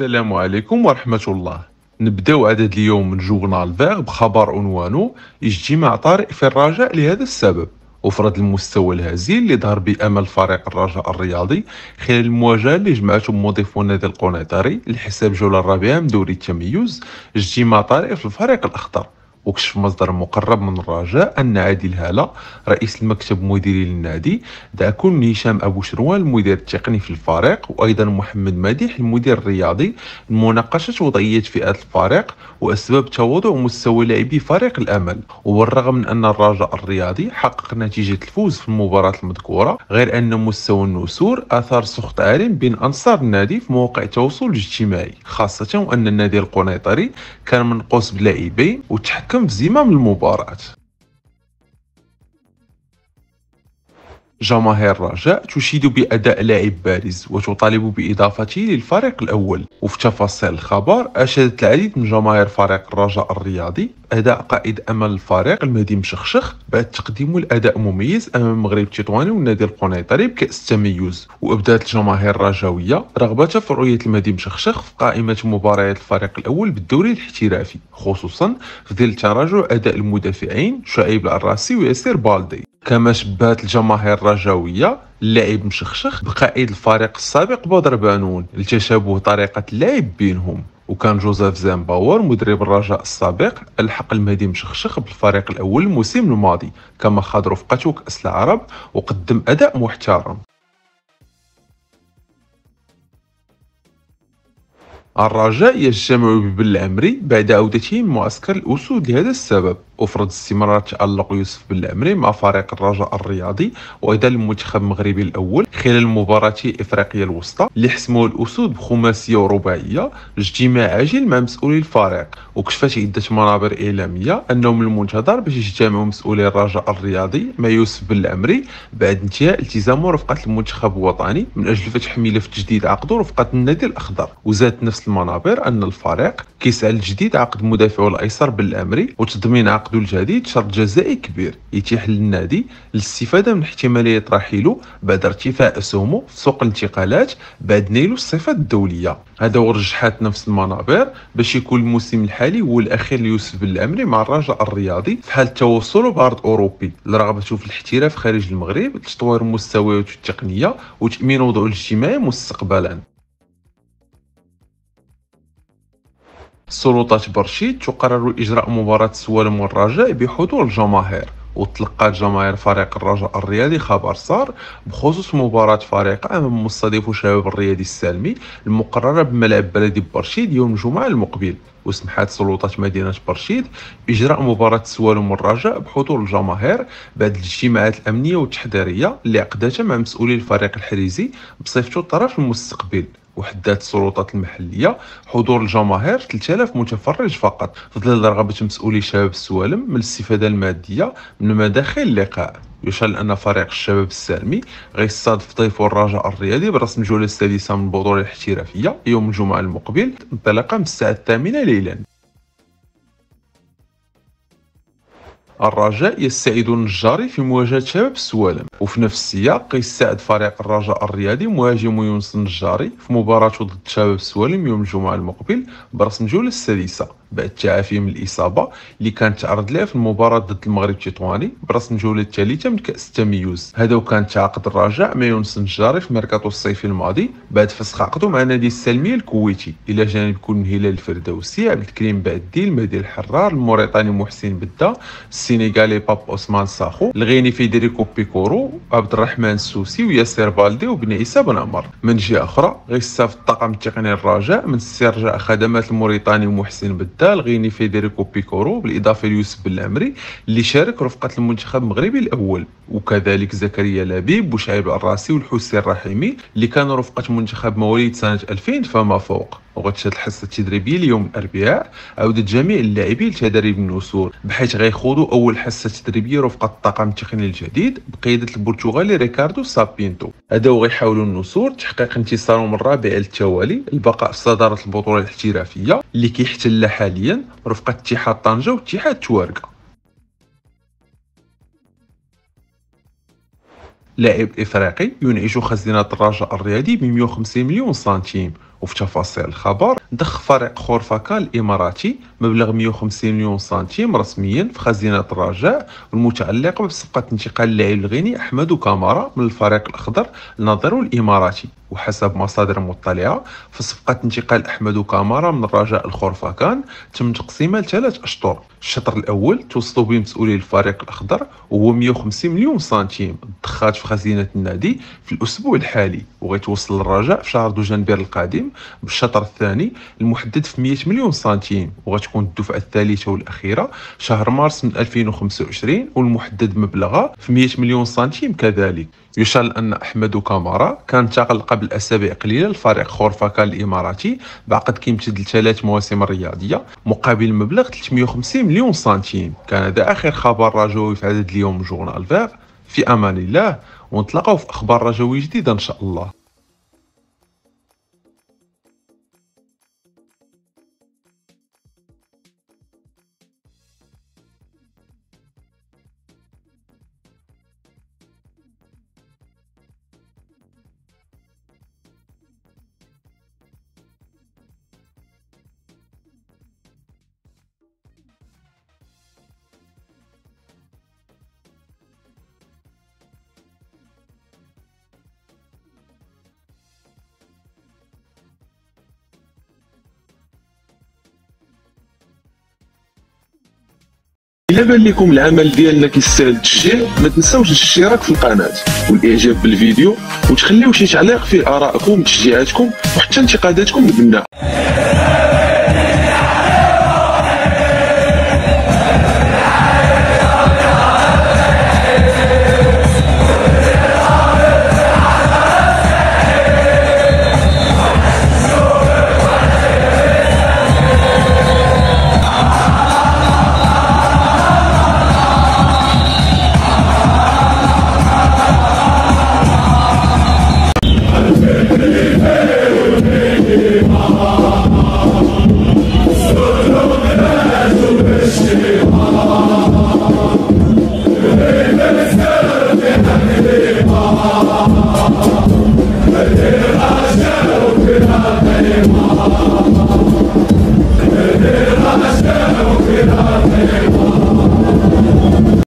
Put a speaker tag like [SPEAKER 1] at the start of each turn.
[SPEAKER 1] السلام عليكم ورحمة الله. نبداو عدد اليوم من جورنال فيغ بخبر عنوانه اجتماع طارئ في الرجاء لهذا السبب. وفرض المستوى الهزيل اللي ظهر بأمل فريق الرجاء الرياضي خلال المواجهة اللي جمعتهم موظفو النادي القنيطري لحساب الجولة الرابعة من دوري التميز. اجتماع طارئ في الفريق الأخضر. وكشف مصدر مقرب من الرجاء أن عادل هالة رئيس المكتب المديري للنادي دعا كل من هشام أبو شروان المدير التقني في الفريق وأيضا محمد مديح المدير الرياضي لمناقشة وضعية فئة الفريق وأسباب تواضع مستوى لاعبي فريق الأمل. وبالرغم من أن الرجاء الرياضي حقق نتيجة الفوز في المباراة المذكورة، غير أن مستوى النسور أثار سخط عارم بين أنصار النادي في مواقع التواصل الاجتماعي، خاصة وأن النادي القنيطري كان منقوص بلاعبين وتحكم في زمام المباراة. جماهير الرجاء تشيد بأداء لاعب بارز وتطالب بإضافته للفريق الأول. وفي تفاصيل الخبر أشادت العديد من جماهير فريق الرجاء الرياضي أداء قائد أمل الفريق المهدي مشخشخ بعد تقديمه الأداء مميز أمام المغرب التطواني والنادي القنيطري بكأس التميز. وأبدت الجماهير الرجاوية رغبتها في رؤية المهدي مشخشخ في قائمة مباريات الفريق الأول بالدوري الاحترافي، خصوصا في ظل تراجع أداء المدافعين شعيب العراسي وياسير بالدي. كما شبهت الجماهير الرجاوية اللاعب مشخشخ بقائد الفريق السابق بدر بانون لتشابه طريقة اللعب بينهم. وكان جوزيف زامباور مدرب الرجاء السابق الحق المهدي مشخشخ بالفريق الأول الموسم الماضي، كما خاض رفقته كأس العرب وقدم أداء محترم. الرجاء يجتمع ببلعمري بعد عودته من معسكر الأسود لهذا السبب. وفرض استمرار تألق يوسف بلعمري مع فريق الرجاء الرياضي وأيضا المنتخب المغربي الأول خلال مباراة إفريقيا الوسطى اللي حسموه الأسود بخماسية ورباعية. اجتماع عاجل مع مسؤولي الفريق، وكشفت عدة منابر إعلامية أنه من المنتظر باش يجتمعوا مسؤولي الرجاء الرياضي مع يوسف بلعمري بعد انتهاء التزامه رفقة المنتخب الوطني من أجل فتح ملف تجديد عقده رفقة النادي الأخضر. وزادت نفس المنابر أن الفريق كيسعى لتجديد عقد مدافعه الأيسر بالأمري وتضمين عقده الجديد شرط جزائي كبير يتيح للنادي الاستفادة من احتمالية رحيله بعد ارتفاع أسهمه في سوق الانتقالات بعد نيله الصفات الدولية. هذا ورجحات نفس المنابر باش يكون الموسم الحالي هو الأخير ليوسف بلعمري مع الرجاء الرياضي في حال توصله بعرض أوروبي لرغبته في الاحتراف خارج المغرب لتطوير مستوياته التقنية وتأمين وضعه الاجتماعي مستقبلا. سلطات برشيد تقرر إجراء مباراة السوالم والرجاء بحضور الجماهير. وتلقات جماهير فريق الرجاء الرياضي خبر صار بخصوص مباراة فريق أمام مستضيف شباب الرياضي السالمي المقررة بملعب بلدي برشيد يوم الجمعة المقبل. وسمحت سلطات مدينة برشيد بإجراء مباراة السوالم والرجاء بحضور الجماهير بعد الاجتماعات الأمنية والتحضيرية اللي عقدتها مع مسؤولي الفريق الحريزي بصفته الطرف المستقبل. وحدات السلطات المحلية حضور الجماهير 3000 متفرج فقط في ظل رغبة مسؤولي شباب السوالم من الاستفادة المادية من مداخل اللقاء. يشار أن فريق الشباب السالمي غيستضيف ضيفه الرجاء الرياضي برسم الجولة السادسة من البطولة الاحترافية يوم الجمعة المقبل انطلاقا من الساعة 8 ليلا. الرجاء يستعيد النجاري في مواجهة شباب السوالم. وفي نفس السياق يستعد فريق الرجاء الرياضي مهاجم يونس النجاري في مباراته ضد شباب السوالم يوم الجمعة المقبل برسم الجولة السادسة بعد التعافي من الإصابة اللي كانت تعرض لها في المباراة ضد المغرب التطواني برسم الجولة الثالثة من كأس التميز. هذا وكان تعاقد الرجاء مع يونس النجاري في ميركاتو الصيفي الماضي بعد فسخ عقده مع نادي السلمية الكويتي، إلى جانب كون هلال الفردوسي، عبد الكريم بعدي، المهدي الحرار، الموريتاني محسن بدا، السينيغالي باب عثمان ساخو، الغيني فيدريكو بيكورو، عبد الرحمن السوسي وياسير بالدي وبن عيسى بن عمر. من جهة أخرى غيستافد الطاقم التقني الرجاء من استرجاع خدمات الموريتاني محسن بدا، الغيني فيدريكو بيكورو، بالإضافة ليوسف بلعمري اللي شارك رفقة المنتخب المغربي الأول، وكذلك زكريا لبيب وشعيب الراسي والحسين الرحيمي اللي كانوا رفقة منتخب مواليد سنة 2000 فما فوق. وغتشهد الحصة التدريبية اليوم الأربعاء عودة جميع اللاعبين لتدريب النسور، بحيث غيخوضوا أول حصة تدريبية رفقة الطاقم التقني الجديد بقيادة البرتغالي ريكاردو سابينتو. هذا وغيحاولوا النسور تحقيق انتصارهم الرابع على التوالي، البقاء في صدارة البطولة الاحترافية اللي كيحتلها حاليا رفقة اتحاد طنجة واتحاد توارقة. لاعب إفريقي ينعش خزينة الرجاء الرياضي ب 150 مليون سنتيم. وفي تفاصيل الخبر، ضخ فريق خورفاكان الإماراتي مبلغ 150 مليون سنتيم رسميا في خزينة الرجاء، والمتعلقة بصفقة انتقال اللاعب الغيني أحمد كامارا من الفريق الأخضر لناظرو الإماراتي. وحسب مصادر مطلعة، فصفقة انتقال أحمد كامارا من الرجاء الخورفاكان تم تقسيمها ل3 أشطر. الشطر الأول توصلوا به مسؤولي الفريق الأخضر، وهو 150 مليون سنتيم ضخات في خزينة النادي في الأسبوع الحالي، وغيتوصل للرجاء في شهر دجنبر القادم. بالشطر الثاني المحدد في 100 مليون سنتيم، وغتكون الدفعة الثالثة والأخيرة شهر مارس من 2025، والمحدد مبلغها في 100 مليون سنتيم كذلك. يشار أن أحمد كامارا كان انتقل قبل أسابيع قليلة لفريق خورفاكان الإماراتي بعقد كيمتد ل3 مواسم رياضية مقابل مبلغ 350 مليون سنتيم. كان هذا آخر خبر رجوي في عدد اليوم جورنال فيغ. في أمان الله، ونتلاقاو في أخبار رجوية جديدة إن شاء الله.
[SPEAKER 2] إلا بان لكم العمل ديالنا كيستاهل التشجيع، ما تنساوش الاشتراك في القناة والاعجاب بالفيديو، وتخليو شي تعليق فيه ارائكم، تشجيعاتكم وحتى انتقاداتكم البناءة.